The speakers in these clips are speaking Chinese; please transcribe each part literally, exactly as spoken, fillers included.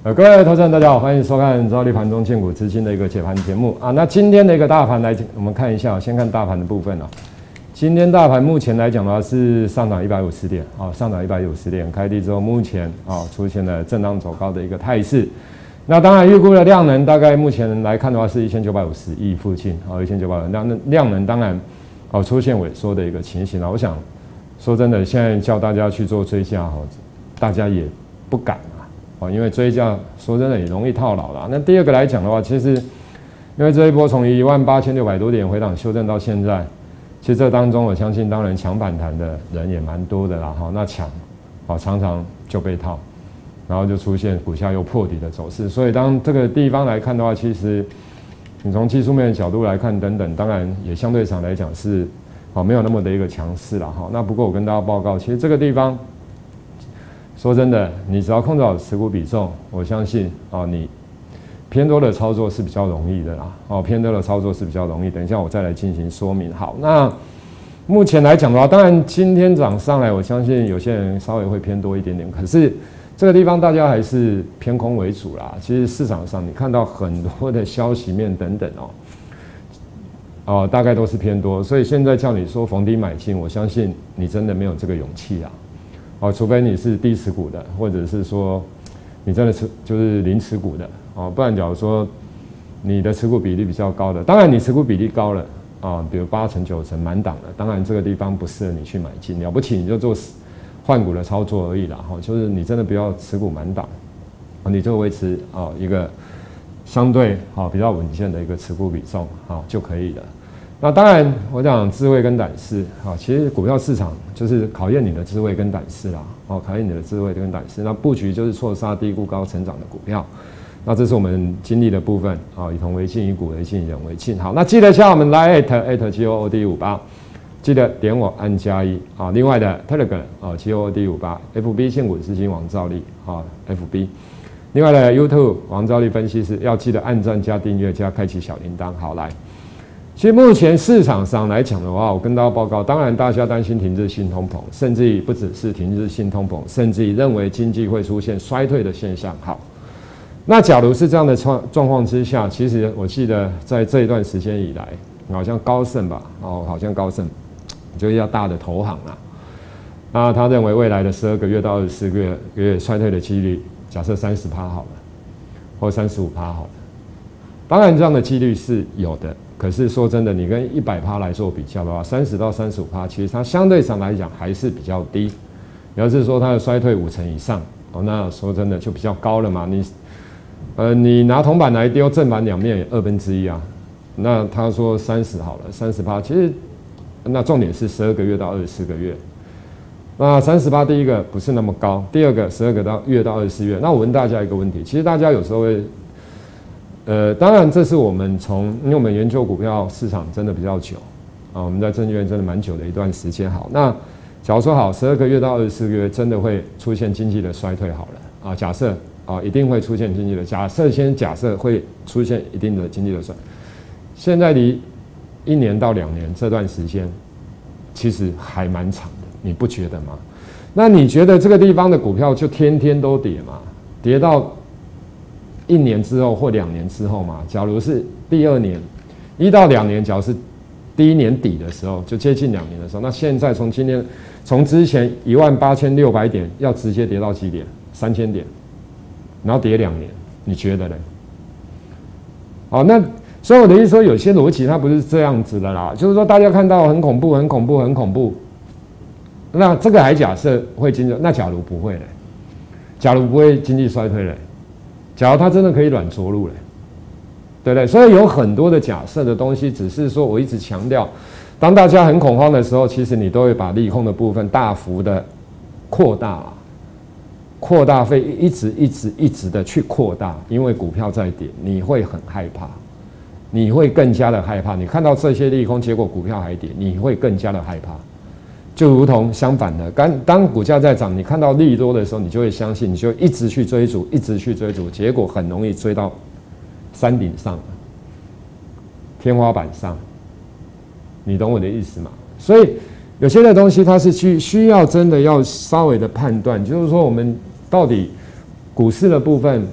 呃，各位投资人，大家好，欢迎收看兆利盘中见股资金的一个解盘节目啊。那今天的一个大盘来，我们看一下，先看大盘的部分啊。今天大盘目前来讲的话是上涨一百五十点啊，上涨一百五十点，开低之后目前啊出现了震荡走高的一个态势。那当然预估的量能大概目前来看的话是一千九百五十亿附近啊，一千九百五十量量能当然哦出现萎缩的一个情形啊。我想说真的，现在叫大家去做追价哈，大家也不敢。哦，因为追价说真的也容易套牢啦。那第二个来讲的话，其实因为这一波从一万八千六百多点回档修正到现在，其实这当中我相信，当然抢反弹的人也蛮多的啦。哈，那抢，哦常常就被套，然后就出现股价又破底的走势。所以当这个地方来看的话，其实你从技术面的角度来看等等，当然也相对上来讲是哦没有那么的一个强势啦。哈，那不过我跟大家报告，其实这个地方。说真的，你只要控制好持股比重，我相信啊，你偏多的操作是比较容易的啦。哦，偏多的操作是比较容易。等一下我再来进行说明。好，那目前来讲的话，当然今天涨上来，我相信有些人稍微会偏多一点点，可是这个地方大家还是偏空为主啦。其实市场上你看到很多的消息面等等哦，哦，大概都是偏多，所以现在叫你说逢低买进，我相信你真的没有这个勇气啊。哦，除非你是低持股的，或者是说你真的持就是零持股的哦，不然假如说你的持股比例比较高的，当然你持股比例高了啊，比如八成九成满档的，当然这个地方不适合你去买进，了不起你就做换股的操作而已啦。哈，就是你真的不要持股满档，你就维持啊一个相对好比较稳健的一个持股比重啊就可以了。那当然，我讲智慧跟胆识，啊，其实股票市场就是考验你的智慧跟胆识啦，哦，考验你的智慧跟胆识。那布局就是错杀低估高成长的股票，那这是我们经历的部分，啊，以铜为镜，以古为镜，以人为镜。好，那记得加我们来 at at G O O D 五八，记得点我按加一啊。另外的 Telegram 啊 G O O D 五八 ，F B 现股资金王兆利啊 F B。另外的 YouTube 王兆利分析师要记得按赞加订阅加开启小铃铛。好，来。其实目前市场上来讲的话，我跟大家报告，当然大家担心停滞性通膨，甚至于不只是停滞性通膨，甚至于认为经济会出现衰退的现象。好，那假如是这样的状状况之下，其实我记得在这一段时间以来，好像高盛吧，哦，好像高盛就是要大的投行啦，那他认为未来的十二个月到二十四个月衰退的几率，假设三十趴好了，或三十五趴好了，当然这样的几率是有的。可是说真的，你跟一百趴来做比较的话，三十到三十五趴，其实它相对上来讲还是比较低。要是说它的衰退五成以上，哦，那说真的就比较高了嘛。你，呃，你拿铜板来丢，正反两面也二分之一啊。那他说三十好了，三十趴，其实那重点是十二个月到二十四个月。那三十趴第一个不是那么高，第二个十二个到月到二十四月。那我问大家一个问题，其实大家有时候会。呃，当然，这是我们从，因为我们研究股票市场真的比较久啊，我们在证券院真的蛮久的一段时间。好，那假如说好，十二个月到二十四个月真的会出现经济的衰退，好了啊，假设啊一定会出现经济的，假设先假设会出现一定的经济的衰退，现在离一年到两年这段时间其实还蛮长的，你不觉得吗？那你觉得这个地方的股票就天天都跌吗？跌到？一年之后或两年之后嘛，假如是第二年，一到两年，假如是第一年底的时候，就接近两年的时候，那现在从今天，从之前一万八千六百点，要直接跌到几点？三千点，然后跌两年，你觉得呢？好，那所以我的意思说，有些逻辑它不是这样子的啦，就是说大家看到很恐怖、很恐怖、很恐怖，那这个还假设会经济，那假如不会嘞？假如不会经济衰退嘞？假如它真的可以软着陆嘞，对不对？所以有很多的假设的东西，只是说我一直强调，当大家很恐慌的时候，其实你都会把利空的部分大幅的扩大了，扩大会一直一直一直的去扩大，因为股票在跌，你会很害怕，你会更加的害怕。你看到这些利空，结果股票还跌，你会更加的害怕。就如同相反的，当当股价在涨，你看到利多的时候，你就会相信，你就一直去追逐，一直去追逐，结果很容易追到山顶上、天花板上。你懂我的意思吗？所以有些的东西它是需需要真的要稍微的判断，就是说我们到底股市的部分，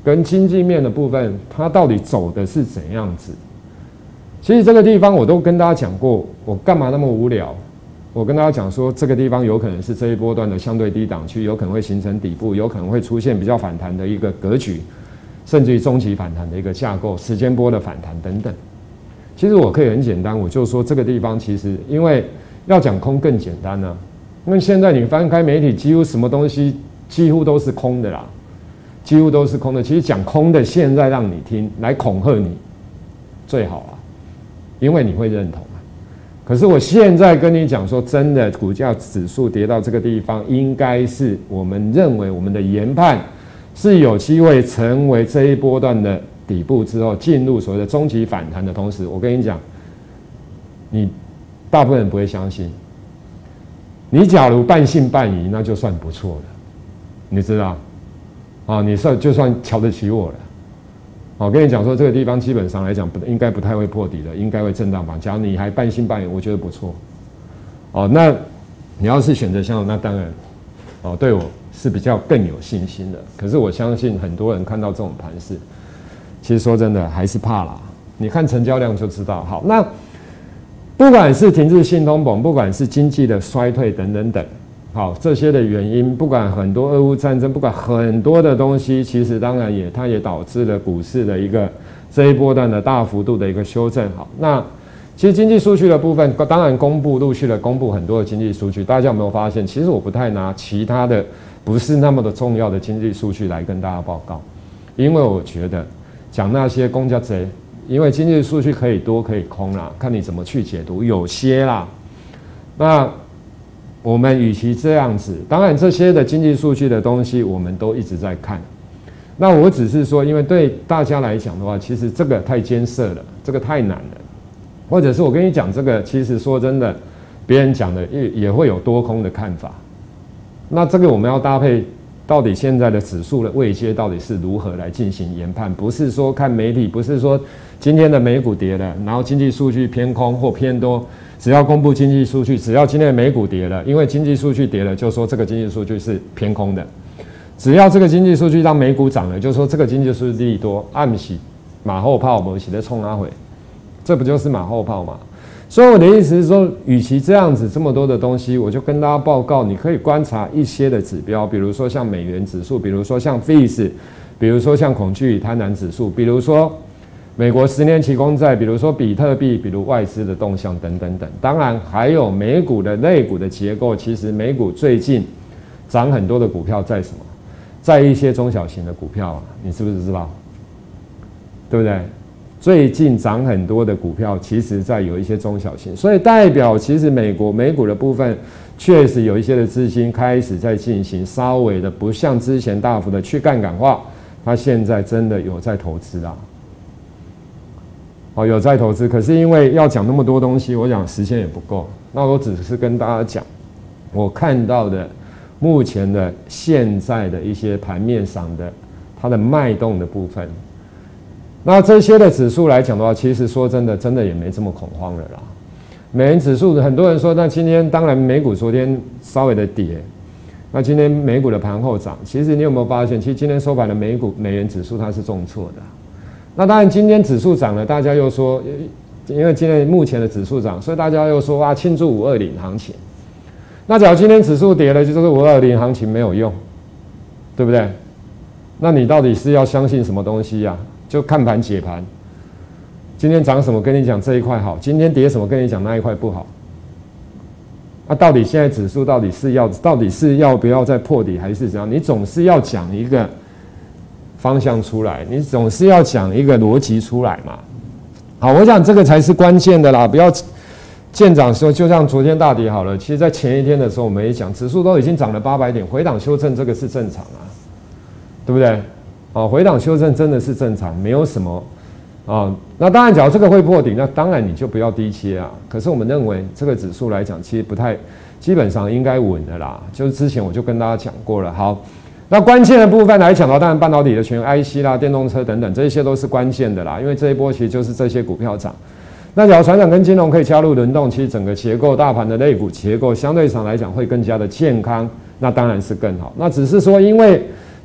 跟经济面的部分，它到底走的是怎样子？其实这个地方我都跟大家讲过，我干嘛那么无聊？我跟大家讲说，这个地方有可能是这一波段的相对低档区，有可能会形成底部，有可能会出现比较反弹的一个格局，甚至于中期反弹的一个架构，时间波的反弹等等。其实我可以很简单，我就说这个地方其实因为要讲空更简单呢、啊，因为现在你翻开媒体，几乎什么东西几乎都是空的啦，几乎都是空的。其实讲空的，现在让你听来恐吓你最好啊，因为你会认同。可是我现在跟你讲说，真的股价指数跌到这个地方，应该是我们认为我们的研判是有机会成为这一波段的底部之后，进入所谓的中期反弹的同时，我跟你讲，你大部分人不会相信。你假如半信半疑，那就算不错了，你知道？啊，你算就算瞧得起我了。我跟你讲说，这个地方基本上来讲，不应该不太会破底的，应该会震荡吧。假如你还半信半疑，我觉得不错。哦，那你要是选择像那当然，哦，对我是比较更有信心的。可是我相信很多人看到这种盘势，其实说真的还是怕啦。你看成交量就知道。好，那不管是停滞性通膨，不管是经济的衰退等等等。好，这些的原因，不管很多俄乌战争，不管很多的东西，其实当然也它也导致了股市的一个这一波段的大幅度的一个修正。好，那其实经济数据的部分，当然公布陆续的公布很多的经济数据，大家有没有发现？其实我不太拿其他的不是那么的重要的经济数据来跟大家报告，因为我觉得讲那些公家贼，因为经济数据可以多可以空啦，看你怎么去解读，有些啦，那。我们与其这样子，当然这些的经济数据的东西，我们都一直在看。那我只是说，因为对大家来讲的话，其实这个太艰涩了，这个太难了。或者是我跟你讲这个，其实说真的，别人讲的也也会有多空的看法。那这个我们要搭配，到底现在的指数的位阶到底是如何来进行研判？不是说看媒体，不是说今天的美股跌了，然后经济数据偏空或偏多。只要公布经济数据，只要今天的美股跌了，因为经济数据跌了，就说这个经济数据是偏空的；只要这个经济数据让美股涨了，就说这个经济数据利多，暗喜马后炮，我洗的冲阿回，这不就是马后炮吗？所以我的意思是说，与其这样子这么多的东西，我就跟大家报告，你可以观察一些的指标，比如说像美元指数，比如说像 F E S， 比如说像恐惧与贪婪指数，比如说。美国十年期公债，比如说比特币，比如外资的动向等等等，当然还有美股的类股的结构。其实美股最近涨很多的股票在什么？在一些中小型的股票啊，你是不是知道？对不对？最近涨很多的股票，其实在有一些中小型，所以代表其实美国美股的部分确实有一些的资金开始在进行稍微的不像之前大幅的去杠杆化，它现在真的有在投资啦。哦，有在投资，可是因为要讲那么多东西，我讲时间也不够。那我只是跟大家讲，我看到的目前的现在的一些盘面上的它的脉动的部分。那这些的指数来讲的话，其实说真的，真的也没这么恐慌了啦。美元指数，很多人说，那今天当然美股昨天稍微的跌，那今天美股的盘后涨。其实你有没有发现，其实今天收盘的美股美元指数它是重挫的。那当然，今天指数涨了，大家又说，因为今天目前的指数涨，所以大家又说啊，庆祝五二零行情。那假如今天指数跌了，就是五二零行情没有用，对不对？那你到底是要相信什么东西呀、啊？就看盘解盘。今天涨什么跟你讲这一块好，今天跌什么跟你讲那一块不好。那、啊、到底现在指数到底是要到底是要不要再破底，还是怎样？你总是要讲一个方向出来，你总是要讲一个逻辑出来嘛。好，我想这个才是关键的啦，不要见涨说，就像昨天大跌好了，其实在前一天的时候我们也讲，指数都已经涨了八百点，回档修正这个是正常啊，对不对？哦，回档修正真的是正常，没有什么啊。那当然，假如这个会破顶，那当然你就不要低切啊。可是我们认为这个指数来讲，其实不太，基本上应该稳的啦。就是之前我就跟大家讲过了，好。那关键的部分来讲的话，当然半导体的全 I C 啦、电动车等等，这些都是关键的啦。因为这一波其实就是这些股票涨。那假如传产跟金融可以加入轮动，其实整个结构、大盘的类股结构相对上来讲会更加的健康，那当然是更好。那只是说，因为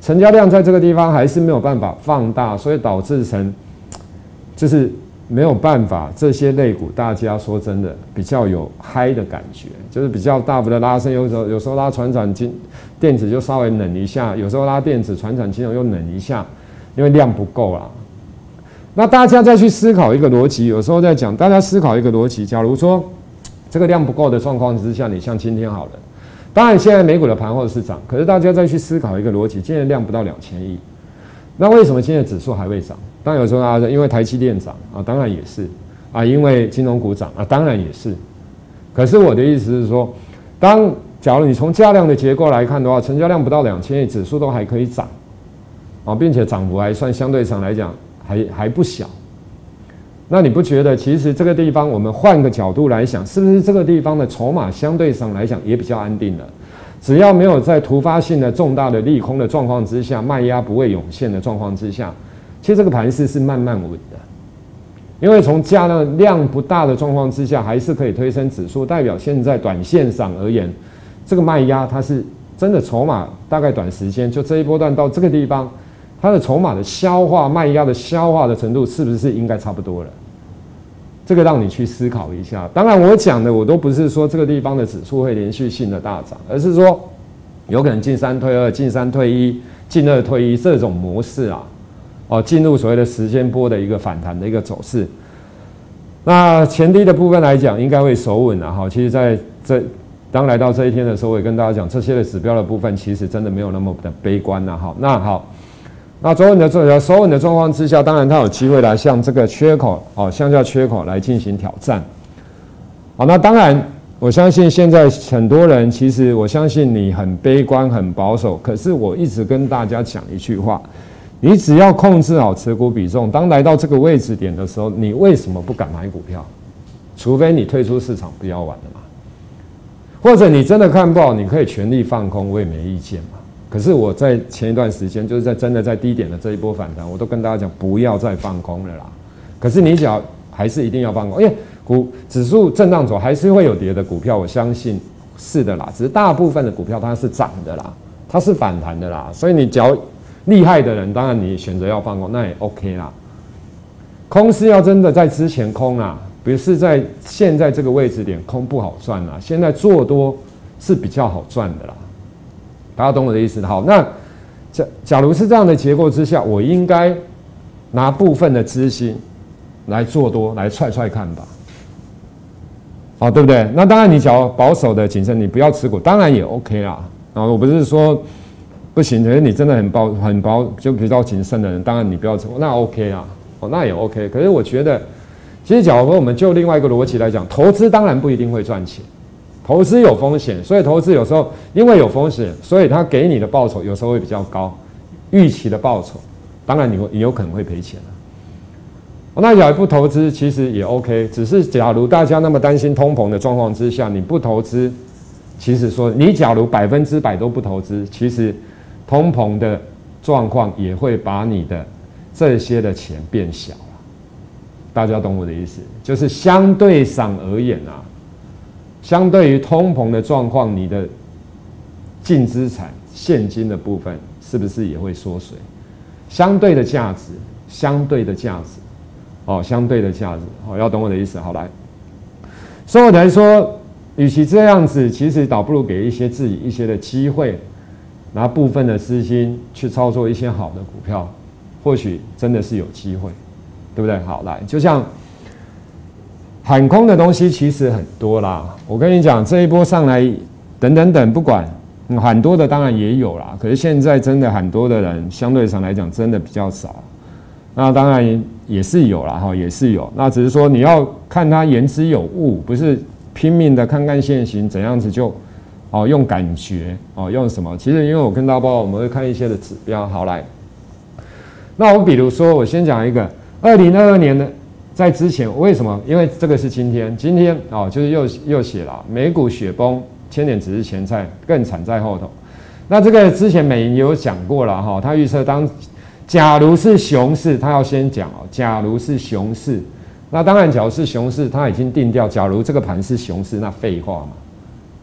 成交量在这个地方还是没有办法放大，所以导致成就是没有办法，这些类股大家说真的比较有嗨的感觉，就是比较大幅的拉升，有时候有时候拉传产金电子就稍微冷一下，有时候拉电子传产金融又冷一下，因为量不够啦。那大家再去思考一个逻辑，有时候在讲，大家思考一个逻辑，假如说这个量不够的状况之下，你像今天好了。当然，现在美股的盘后是涨，可是大家再去思考一个逻辑，今天的量不到两千亿，那为什么今天的指数还会涨？当然有时候啊，因为台积电涨啊，当然也是啊，因为金融股涨啊，当然也是。可是我的意思是说，当假如你从价量的结构来看的话，成交量不到两千亿，指数都还可以涨啊，并且涨幅还算相对上来讲还还不小。那你不觉得其实这个地方我们换个角度来想，是不是这个地方的筹码相对上来讲也比较安定了？只要没有在突发性的重大的利空的状况之下，卖压不会涌现的状况之下，其实这个盘势是慢慢稳的。因为从价量量不大的状况之下，还是可以推升指数，代表现在短线上而言，这个卖压它是真的筹码大概短时间就这一波段到这个地方，它的筹码的消化卖压的消化的程度是不是应该差不多了？这个让你去思考一下。当然，我讲的我都不是说这个地方的指数会连续性的大涨，而是说有可能进三退二、进三退一、进二退一这种模式啊，哦，进入所谓的时间波的一个反弹的一个走势。那前低的部分来讲，应该会守稳啊。哈，其实在这当来到这一天的时候，我也跟大家讲，这些的指标的部分其实真的没有那么的悲观呐。好，那好。那走稳的状守稳的状况之下，当然它有机会来向这个缺口哦，向下缺口来进行挑战。好，那当然，我相信现在很多人，其实我相信你很悲观、很保守。可是我一直跟大家讲一句话：你只要控制好持股比重，当来到这个位置点的时候，你为什么不敢买股票？除非你退出市场不要玩了嘛，或者你真的看不好，你可以全力放空，我也没意见嘛。可是我在前一段时间，就是在真的在低点的这一波反弹，我都跟大家讲不要再放空了啦。可是你只要还是一定要放空，因为股指数震荡走，还是会有跌的股票，我相信是的啦。只是大部分的股票它是涨的啦，它是反弹的啦。所以你只要厉害的人，当然你选择要放空，那也 OK 啦。空是要真的在之前空啦，不是在现在这个位置点空不好赚啦。现在做多是比较好赚的啦。大家懂我的意思？好，那假假如是这样的结构之下，我应该拿部分的资金来做多，来踹踹看吧，好，对不对？那当然，你只要保守的谨慎，你不要持股，当然也 OK 啦。啊，我不是说不行，可是你真的很保很保，就比较谨慎的人，当然你不要持股，那 OK 啦，哦，那也 OK。可是我觉得，其实假如说我们就另外一个逻辑来讲，投资当然不一定会赚钱。投资有风险，所以投资有时候因为有风险，所以它给你的报酬有时候会比较高，预期的报酬，当然你你有可能会赔钱了。那假如不投资，其实也 OK， 只是假如大家那么担心通膨的状况之下，你不投资，其实说你假如百分之百都不投资，其实通膨的状况也会把你的这些的钱变小了。大家懂我的意思？就是相对上而言啊。相对于通膨的状况，你的净资产现金的部分是不是也会缩水？相对的价值，相对的价值，哦，相对的价值，哦，要懂我的意思。好，来，所以我来说，与其这样子，其实倒不如给一些自己一些的机会，拿部分的资金去操作一些好的股票，或许真的是有机会，对不对？好，来，就像。喊空的东西其实很多啦，我跟你讲，这一波上来，等等等，不管、嗯、喊多的当然也有啦，可是现在真的喊多的人，相对上来讲真的比较少。那当然也是有啦，哈，也是有。那只是说你要看它言之有物，不是拼命的看看现行怎样子就，哦，用感觉，哦，用什么？其实因为我跟大家报告，我们会看一些的指标。好，来，那我比如说，我先讲一个二零二二年的。在之前为什么？因为这个是今天，今天哦，就是又又写了美股雪崩，千点只是前菜，更惨在后头。那这个之前美银有讲过了哈，他预测当假如是熊市，他要先讲哦，假如是熊市，那当然假如是熊市，他已经定调，假如这个盘是熊市，那废话嘛，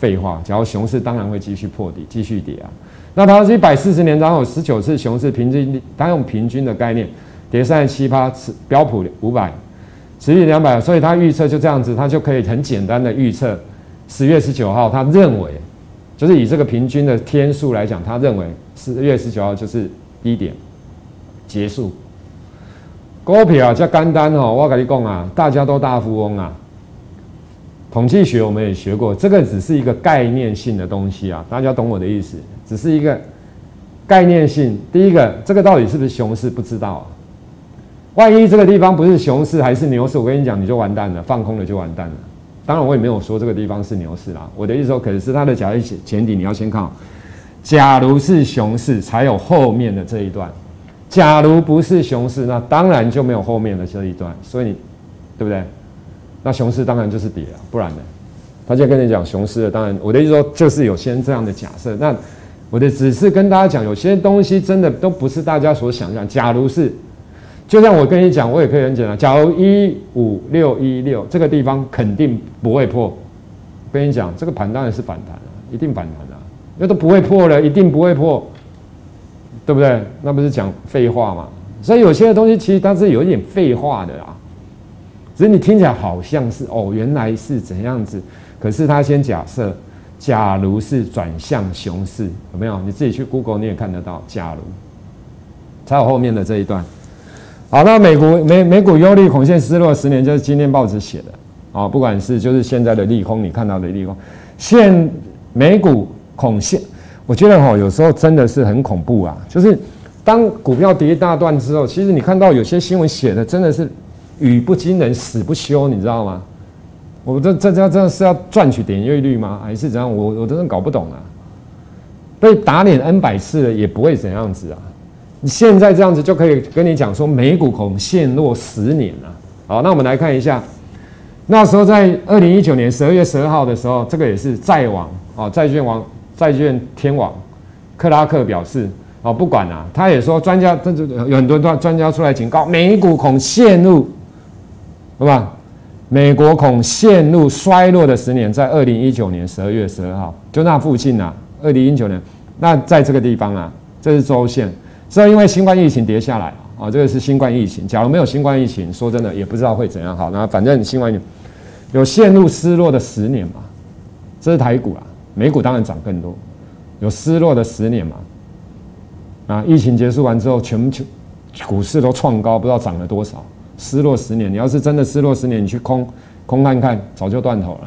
废话，假如熊市当然会继续破底，继续跌啊。那它是一百四十年，然后有十九次熊市平均，它用平均的概念，跌三十七趴，标普五百，持续两百，所以它预测就这样子，它就可以很简单的预测十月十九号，他认为就是以这个平均的天数来讲，他认为十月十九号就是低点结束。股票这简单哦，我跟你讲啊，大家都大富翁啊。统计学我们也学过，这个只是一个概念性的东西啊，大家懂我的意思，只是一个概念性。第一个，这个到底是不是熊市不知道啊？万一这个地方不是熊市还是牛市，我跟你讲，你就完蛋了，放空了就完蛋了。当然我也没有说这个地方是牛市啦，我的意思说，可是它的假设前提你要先看，假如是熊市才有后面的这一段，假如不是熊市，那当然就没有后面的这一段，所以你对不对？那熊市当然就是跌啊，不然呢？他就跟你讲熊市了，当然我的意思说就是有先这样的假设。那我的只是跟大家讲，有些东西真的都不是大家所想象。假如是，就像我跟你讲，我也可以很简单。假如一五六一六这个地方肯定不会破，我跟你讲，这个盘当然是反弹啊，一定反弹啊，那都不会破了，一定不会破，对不对？那不是讲废话嘛？所以有些东西其实它是有一点废话的啦。只是你听起来好像是哦，原来是怎样子？可是他先假设，假如是转向熊市，有没有？你自己去 Google 你也看得到，假如才有后面的这一段。好，那美股美美股忧虑恐现失落十年，就是今天报纸写的啊、哦，不管是就是现在的利空，你看到的利空，现美股恐现，我觉得哈、哦，有时候真的是很恐怖啊。就是当股票跌一大段之后，其实你看到有些新闻写的真的是。语不惊人死不休，你知道吗？我这这这这是要赚取点阅率吗？还是怎样？我我真的搞不懂啊！被打脸 N 百次了也不会怎样子啊！你现在这样子就可以跟你讲说，美股恐陷落十年了。好，那我们来看一下，那时候在二零一九年十二月十二号的时候，这个也是债王啊，债券王、债券天王克拉克表示。哦，不管啦、啊，他也说专家，这有很多专家出来警告，美股恐陷入，对吧？美国恐陷入衰落的十年，在二零一九年十二月十二号，就那附近啊，二零一九年，那在这个地方啊，这是周线，这因为新冠疫情跌下来啊、哦，这个是新冠疫情。假如没有新冠疫情，说真的也不知道会怎样。好，那反正新冠疫情有陷入失落的十年嘛，这是台股啊，美股当然涨更多，有失落的十年嘛。啊，疫情结束完之后，全球股市都创高，不知道涨了多少。失落十年，你要是真的失落十年，你去空空看看，早就断头了。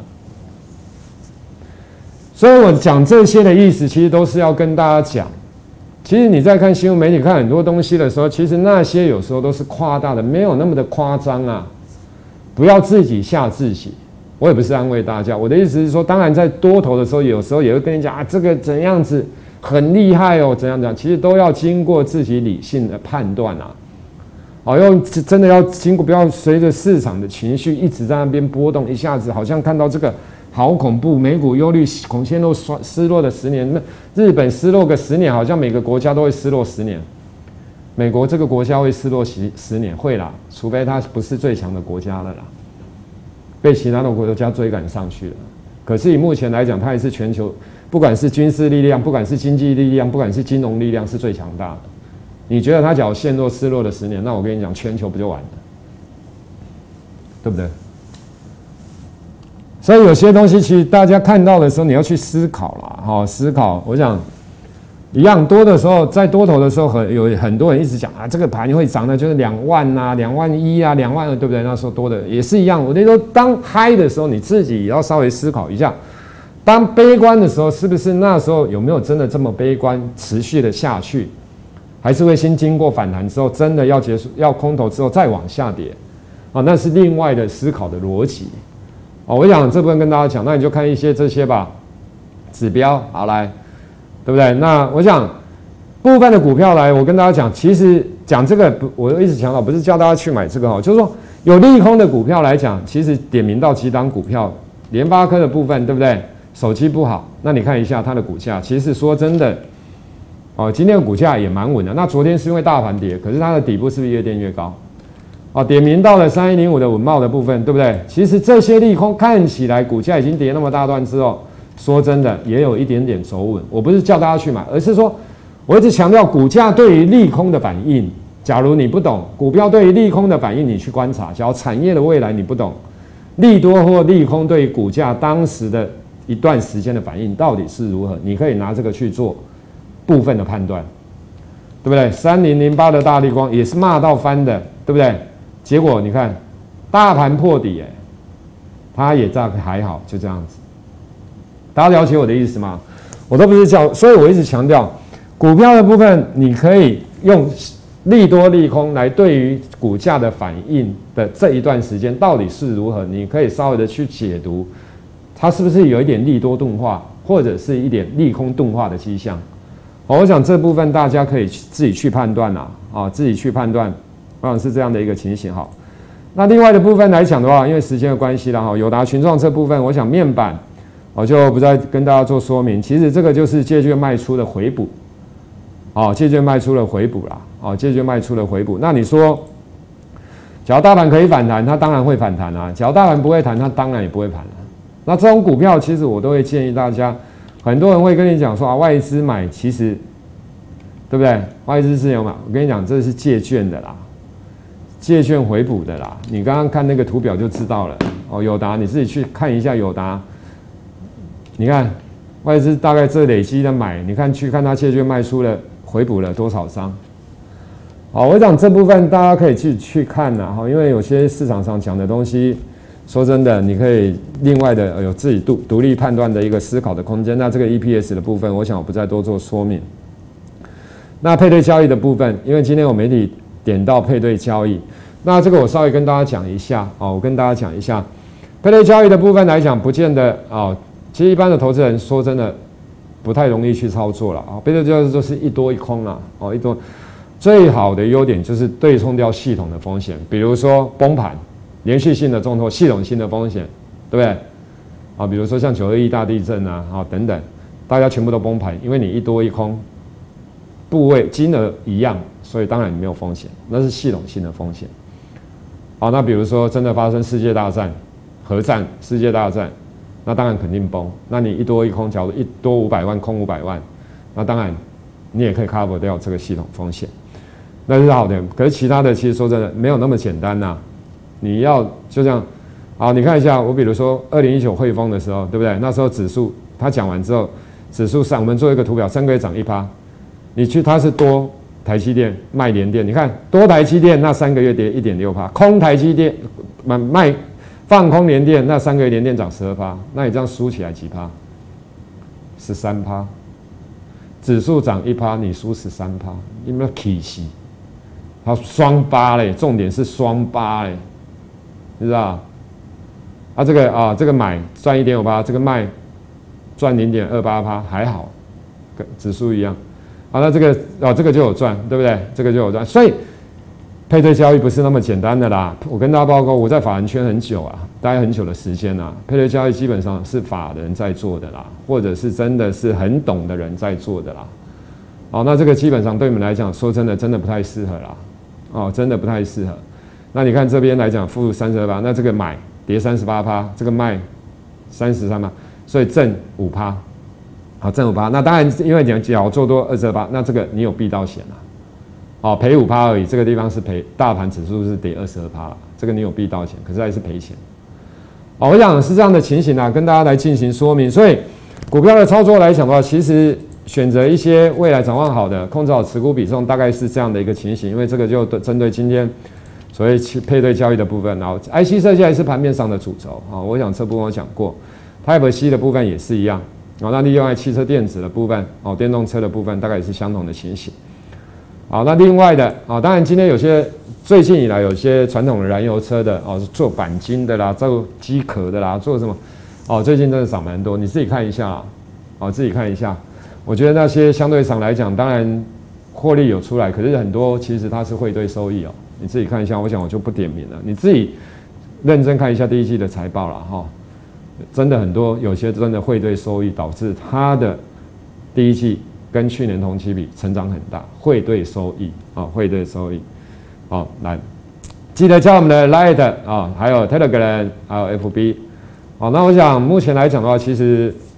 所以我讲这些的意思，其实都是要跟大家讲，其实你在看新闻媒体看很多东西的时候，其实那些有时候都是夸大的，没有那么的夸张啊。不要自己吓自己。我也不是安慰大家，我的意思是说，当然在多头的时候，有时候也会跟你讲啊，这个怎样子。很厉害哦，怎样怎样，其实都要经过自己理性的判断啊。好，要真的要经过，不要随着市场的情绪一直在那边波动，一下子好像看到这个好恐怖，美股忧虑恐陷落失落的十年，那日本失落个十年，好像每个国家都会失落十年。美国这个国家会失落十十年，会啦，除非它不是最强的国家了啦，被其他的国家追赶上去了。可是以目前来讲，它也是全球。不管是军事力量，不管是经济力量，不管是金融力量，是最强大的。你觉得它假如陷落失落的十年，那我跟你讲，全球不就完了，对不对？所以有些东西，其实大家看到的时候，你要去思考啦，哈，思考。我想一样多的时候，在多头的时候，很有很多人一直讲啊，这个盘会涨的就是两万啊，两万一啊，两万二，对不对？那时候多的也是一样。我那时候当嗨的时候，你自己也要稍微思考一下。当悲观的时候，是不是那时候有没有真的这么悲观，持续的下去，还是会先经过反弹之后，真的要结束，要空头之后再往下跌，啊，那是另外的思考的逻辑，啊，我想这部分跟大家讲，那你就看一些这些吧，指标，好来，对不对？那我想部分的股票来，我跟大家讲，其实讲这个，我一直强调，不是叫大家去买这个哈，就是说有利空的股票来讲，其实点名到几档股票，联发科的部分，对不对？手机不好，那你看一下它的股价，其实说真的，哦，今天的股价也蛮稳的。那昨天是因为大盘跌，可是它的底部是不是越垫越高？哦，点名到了三一零五的稳懋的部分，对不对？其实这些利空看起来股价已经跌那么大段之后， 说真的也有一点点走稳。我不是叫大家去买，而是说我一直强调股价对于利空的反应。假如你不懂股票对于利空的反应，你去观察；假如产业的未来你不懂，利多或利空对于股价当时的一段时间的反应到底是如何，你可以拿这个去做部分的判断，对不对？三零零八的大立光也是骂到翻的，对不对？结果你看大盘破底，哎，它也大概还好，就这样子。大家了解我的意思吗？我都不是叫，所以我一直强调，股票的部分你可以用利多利空来对于股价的反应的这一段时间到底是如何，你可以稍微的去解读，它是不是有一点利多钝化，或者是一点利空钝化的迹象。我想这部分大家可以自己去判断啦，啊，自己去判断，我想是这样的一个情形。好，那另外的部分来讲的话，因为时间的关系啦，哈，友达群创这部分，我想面板我就不再跟大家做说明。其实这个就是借券卖出的回补，哦，借券卖出了回补啦，哦，借券卖出了回补。那你说，假如大盘可以反弹，它当然会反弹啊；假如大盘不会弹，它当然也不会反弹。那这种股票，其实我都会建议大家。很多人会跟你讲说啊，外资买其实，对不对？外资是有买，我跟你讲，这是借券的啦，借券回补的啦。你刚刚看那个图表就知道了哦。友达你自己去看一下友达，你看外资大概这累积的买，你看去看它借券卖出了回补了多少张。好，我讲这部分大家可以去去看啦，哈，因为有些市场上讲的东西。说真的，你可以另外的有自己独独立判断的一个思考的空间。那这个 E P S 的部分，我想我不再多做说明。那配对交易的部分，因为今天有媒体点到配对交易，那这个我稍微跟大家讲一下哦，我跟大家讲一下配对交易的部分来讲，不见得哦，其实一般的投资人说真的不太容易去操作了啊。配对交易就是一多一空啦，哦，一多最好的优点就是对冲掉系统的风险，比如说崩盘。连续性的重挫、系统性的风险，对不对？啊，比如说像九二一大地震啊，啊等等，大家全部都崩盘，因为你一多一空，部位金额一样，所以当然你没有风险，那是系统性的风险。好，那比如说真的发生世界大战、核战、世界大战，那当然肯定崩。那你一多一空，假如一多五百万，空五百万，那当然你也可以 cover 掉这个系统风险，那是好的。可是其他的其实说真的没有那么简单呐、啊。你要就这样，好，你看一下，我比如说二零一九汇丰的时候，对不对？那时候指数他讲完之后，指数上我们做一个图表，三个月涨一趴，你去它是多台积电卖联电，你看多台积电那三个月跌一点六趴，空台积电卖卖放空联电那三个月联电涨十二趴，那你这样输起来几趴？十三趴，指数涨一趴，你输十三趴，有没有起息？好，双八嘞，重点是双八嘞。你知道？啊，这个啊，这个买赚一点五八，这个卖赚零点二八趴，还好，跟指数一样。好，那这个啊，这个就有赚，对不对？这个就有赚。所以配对交易不是那么简单的啦。我跟大家报告，我在法人圈很久啊，待很久的时间啊。配对交易基本上是法人在做的啦，或者是真的是很懂的人在做的啦。好，那这个基本上对你们来讲，说真的，真的不太适合啦。哦，真的不太适合。那你看这边来讲，负三十二趴，那这个买跌三十八趴，这个卖三十三趴，所以正五趴，好，正五趴。那当然，因为你假如做多二十二趴，那这个你有避到险啊，好，赔五趴而已。这个地方是赔，大盘指数是跌二十二趴了，这个你有避到险，可是还是赔钱。好，我想是这样的情形啊，跟大家来进行说明。所以股票的操作来讲的话，其实选择一些未来展望好的，控制好持股比重，大概是这样的一个情形。因为这个就针对今天。所以配对交易的部分，然后 I C 设计还是盘面上的主轴啊。我想这部分我讲过 ，Type C 的部分也是一样。哦，那另外汽车电子的部分，哦，电动车的部分大概也是相同的情形。好，那另外的啊，当然今天有些最近以来有些传统的燃油车的哦，做钣金的啦，做机壳的啦，做什么哦，最近真的涨蛮多，你自己看一下啊，哦，自己看一下。我觉得那些相对上来讲，当然获利有出来，可是很多其实它是汇兑收益哦。你自己看一下，我想我就不点名了。你自己认真看一下第一季的财报了哈，真的很多，有些真的汇兑收益导致它的第一季跟去年同期比成长很大，汇兑收益啊，汇兑收益，好，来记得加我们的 Line 啊，还有 Telegram， 还有 F B， 好，那我想目前来讲的话，其实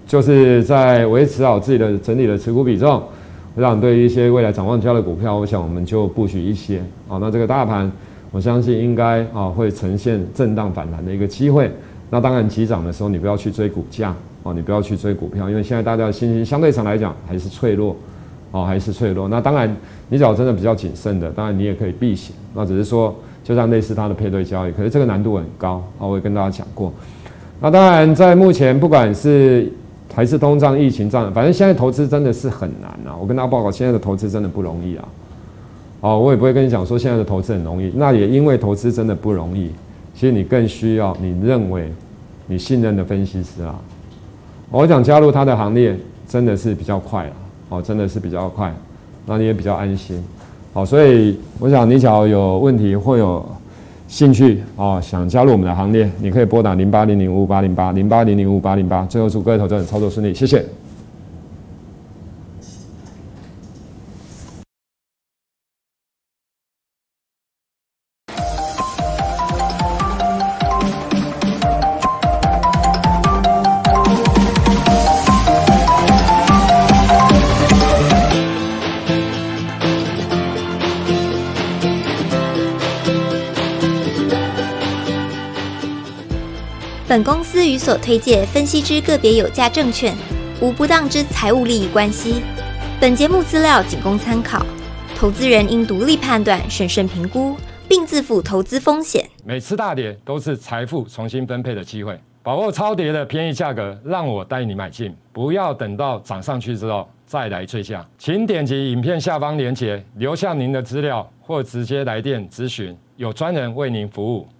就是在维持好自己的整体的持股比重。我想对于一些未来展望佳的股票，我想我们就布局一些。好，那这个大盘，我相信应该啊会呈现震荡反弹的一个机会。那当然急涨的时候，你不要去追股价哦，你不要去追股票，因为现在大家的信心相对上来讲还是脆弱，哦还是脆弱。那当然，你只要真的比较谨慎的，当然你也可以避险。那只是说，就像类似它的配对交易，可是这个难度很高啊，我也跟大家讲过。那当然，在目前不管是还是通胀、疫情这样，反正现在投资真的是很难啊！我跟大家报告，现在的投资真的不容易啊！哦，我也不会跟你讲说现在的投资很容易，那也因为投资真的不容易，其实你更需要你认为你信任的分析师啊。我想加入他的行列，真的是比较快啊！哦，真的是比较快，那你也比较安心。好，所以我想你只要有问题或有兴趣哦，想加入我们的行列，你可以拨打零八零零五五八零八零八零零五五八零八。最后祝各位投资人操作顺利，谢谢。 本公司与所推介分析之个别有价证券无不当之财务利益关系。本节目资料仅供参考，投资人应独立判断、审慎评估，并自负投资风险。 每次大跌都是财富重新分配的机会，把握超跌的便宜价格，让我带你买进，不要等到涨上去之后再来追价。请点击影片下方连结，留下您的资料，或直接来电咨询，有专人为您服务。